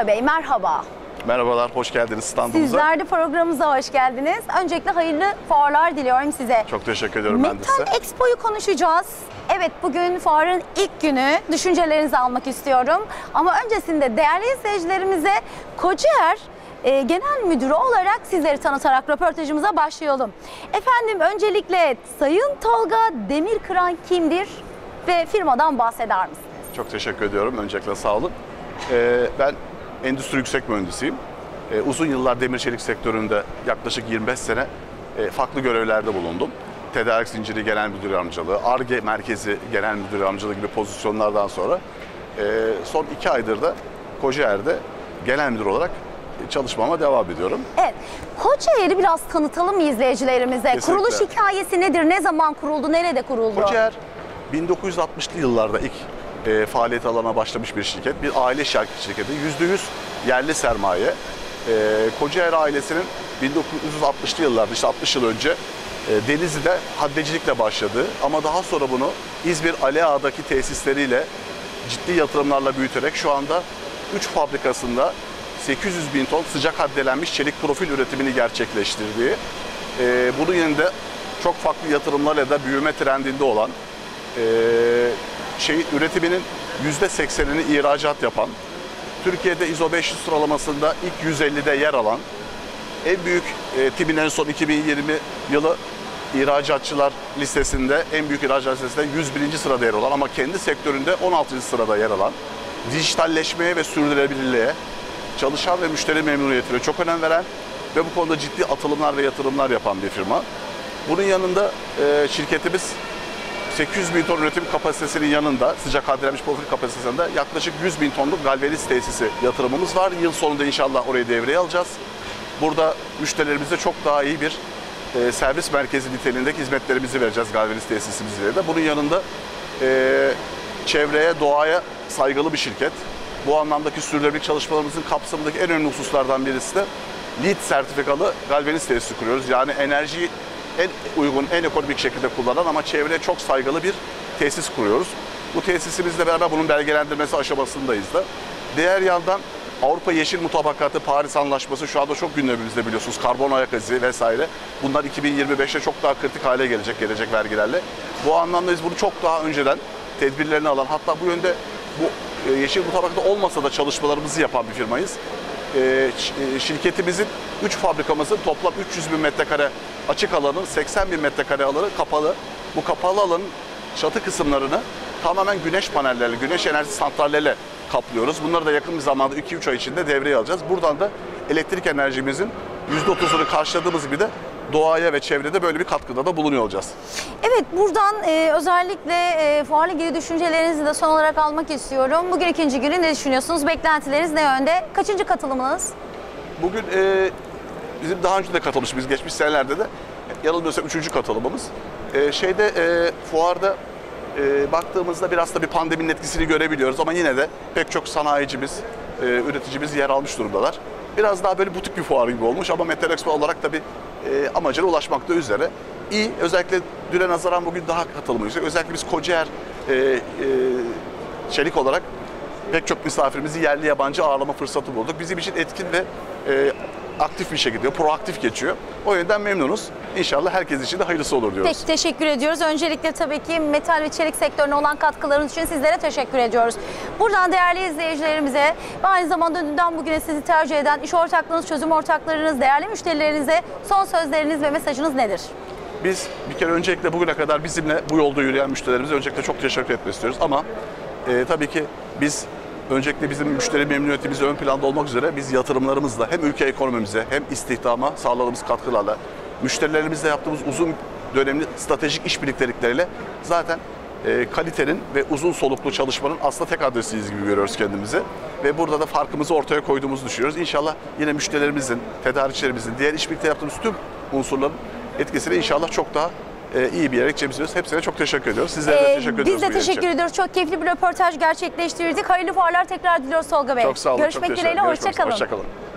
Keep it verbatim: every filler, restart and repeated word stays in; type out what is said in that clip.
Bey merhaba. Merhabalar, hoş geldiniz standımıza. Sizler de programımıza hoş geldiniz. Öncelikle hayırlı fuarlar diliyorum size. Çok teşekkür ediyorum ben de size. Metal Expo'yu konuşacağız. Evet, bugün fuarın ilk günü. Düşüncelerinizi almak istiyorum. Ama öncesinde değerli izleyicilerimize Kocaer e, Genel Müdürü olarak sizleri tanıtarak röportajımıza başlayalım. Efendim, öncelikle Sayın Tolga Demirkıran kimdir ve firmadan bahseder misiniz? Çok teşekkür ediyorum. Öncelikle sağ olun. Ee, ben endüstri yüksek mühendisiyim. Ee, uzun yıllar demir çelik sektöründe yaklaşık yirmi beş sene e, farklı görevlerde bulundum. Tedarik Zinciri Genel Müdür Yardımcılığı, Ar-Ge Merkezi Genel Müdür Yardımcılığı gibi pozisyonlardan sonra e, son iki aydır da Kocaer'de Genel Müdür olarak çalışmama devam ediyorum. Evet, Kocaer'i biraz tanıtalım mı izleyicilerimize? Kesinlikle. Kuruluş hikayesi nedir? Ne zaman kuruldu? Nerede kuruldu? Kocaer bin dokuz yüz altmışlı yıllarda ilk e, faaliyet alanına başlamış bir şirket. Bir aile şirketi. yüzde yüz yerli sermaye. E, Kocaer ailesinin bin dokuz yüz altmışlı yıllarda, işte altmış yıl önce e, Denizli'de haddecilikle başladığı ama daha sonra bunu İzmir Ali Ağa'daki tesisleriyle ciddi yatırımlarla büyüterek şu anda üç fabrikasında sekiz yüz bin ton sıcak haddelenmiş çelik profil üretimini gerçekleştirdiği, e, bunun yanında çok farklı yatırımlarla da büyüme trendinde olan, e, şey, üretiminin yüzde seksenini ihracat yapan, Türkiye'de ISO beş yüz sıralamasında ilk yüz ellide yer alan, en büyük e, TİB'in en son iki bin yirmi yılı ihracatçılar listesinde, en büyük ihracat listesinde yüz birinci sırada yer alan ama kendi sektöründe on altıncı sırada yer alan, dijitalleşmeye ve sürdürülebilirliğe, çalışan ve müşteri memnuniyetine çok önem veren ve bu konuda ciddi atılımlar ve yatırımlar yapan bir firma. Bunun yanında e, şirketimiz sekiz yüz bin ton üretim kapasitesinin yanında, sıcak haddelenmiş profil kapasitesinde yaklaşık yüz bin tonluk galvaniz tesisi yatırımımız var. Yıl sonunda inşallah orayı devreye alacağız. Burada müşterilerimize çok daha iyi bir e, servis merkezi niteliğindeki hizmetlerimizi vereceğiz galvaniz tesisimizle de. Bunun yanında e, çevreye, doğaya saygılı bir şirket. Bu anlamdaki sürdürülebilirlik çalışmalarımızın kapsamındaki en önemli hususlardan birisi de LEED sertifikalı galvaniz tesisi kuruyoruz. Yani enerjiyi en uygun, en ekonomik şekilde kullanan ama çevreye çok saygılı bir tesis kuruyoruz. Bu tesisimizle beraber bunun belgelendirmesi aşamasındayız da. Diğer yandan Avrupa Yeşil Mutabakatı, Paris Anlaşması şu anda çok gündemimizde, biliyorsunuz. Karbon ayak izi vesaire. Bunlar iki bin yirmi beşte çok daha kritik hale gelecek, gelecek vergilerle. Bu anlamda biz bunu çok daha önceden tedbirlerini alan, hatta bu yönde bu Yeşil Mutabakatı olmasa da çalışmalarımızı yapan bir firmayız. Şirketimizin üç fabrikamızın toplam üç yüz bin metrekare açık alanın seksen bin metrekare alanı kapalı. Bu kapalı alanın çatı kısımlarını tamamen güneş panelleriyle, güneş enerji santralleriyle kaplıyoruz. Bunları da yakın bir zamanda iki üç ay içinde devreye alacağız. Buradan da elektrik enerjimizin yüzde otuzunu karşıladığımız gibi de doğaya ve çevrede böyle bir katkıda da bulunuyor olacağız. Evet, buradan e, özellikle e, fuarla ilgili düşüncelerinizi de son olarak almak istiyorum. Bugün ikinci günü, ne düşünüyorsunuz? Beklentileriniz ne yönde? Kaçıncı katılımınız? Bugün e, bizim daha önce de katılmış, biz geçmiş senelerde de yanılmıyorsam üçüncü katılımımız. E, şeyde e, fuarda e, baktığımızda biraz da bir pandeminin etkisini görebiliyoruz ama yine de pek çok sanayicimiz, e, üreticimiz yer almış durumdalar. Biraz daha böyle butik bir fuar gibi olmuş ama Metal Expo olarak tabii e, amacına ulaşmakta üzere. İyi, özellikle düne nazaran bugün daha katılımı yüksek. Özellikle biz Kocaer e, e, çelik olarak pek çok misafirimizi yerli yabancı ağırlama fırsatı bulduk. Bizim için etkin ve e, aktif bir şekilde, proaktif geçiyor. O yönden memnunuz. İnşallah herkes için de hayırlısı olur diyoruz. Peki, teşekkür ediyoruz. Öncelikle tabii ki metal ve çelik sektörüne olan katkılarınız için sizlere teşekkür ediyoruz. Buradan değerli izleyicilerimize ve aynı zamanda dünden bugüne sizi tercih eden iş ortaklığınız, çözüm ortaklarınız, değerli müşterilerinize son sözleriniz ve mesajınız nedir? Biz bir kere öncelikle bugüne kadar bizimle bu yolda yürüyen müşterilerimize öncelikle çok teşekkür etmek istiyoruz. Ama e, tabii ki biz öncelikle bizim müşteri memnuniyetimiz ön planda olmak üzere biz yatırımlarımızla hem ülke ekonomimize hem istihdama sağladığımız katkılarla, müşterilerimizle yaptığımız uzun dönemli stratejik işbirlikleriyle zaten e, kalitenin ve uzun soluklu çalışmanın aslında tek adresiyiz gibi görüyoruz kendimizi. Ve burada da farkımızı ortaya koyduğumuzu düşünüyoruz. İnşallah yine müşterilerimizin, tedarikçilerimizin, diğer işbirlikte yaptığımız tüm unsurların etkisiyle inşallah çok daha e, iyi bir yere gideceğimizi. Hepsine çok teşekkür ediyoruz. Sizlere de ee, teşekkür ediyoruz. Biz de teşekkür için. ediyoruz. Çok keyifli bir röportaj gerçekleştirdik. Hayırlı fuarlar tekrar diliyoruz Tolga Bey. Çok sağ olun. Görüşmek çok dileğiyle. Hoşça kalın. Hoşça kalın.